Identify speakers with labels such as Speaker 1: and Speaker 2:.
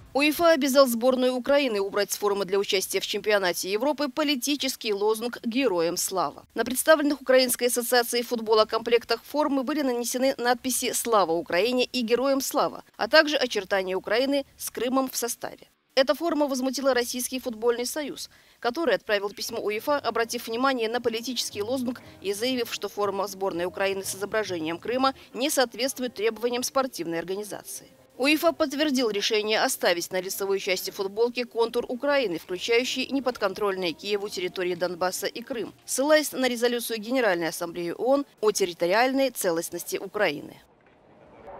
Speaker 1: УЕФА обязал сборную Украины убрать с форума для участия в чемпионате Европы политический лозунг «Героям слава». На представленных Украинской ассоциацией футбола комплектах формы были нанесены надписи «Слава Украине» и «Героям слава», а также очертания Украины с Крымом в составе. Эта форма возмутила Российский футбольный союз, который отправил письмо УЕФА, обратив внимание на политический лозунг и заявив, что форма сборной Украины с изображением Крыма не соответствует требованиям спортивной организации. УЕФА подтвердил решение оставить на лицевой части футболки контур Украины, включающий неподконтрольные Киеву территории Донбасса и Крым, ссылаясь на резолюцию Генеральной ассамблеи ООН о территориальной целостности Украины.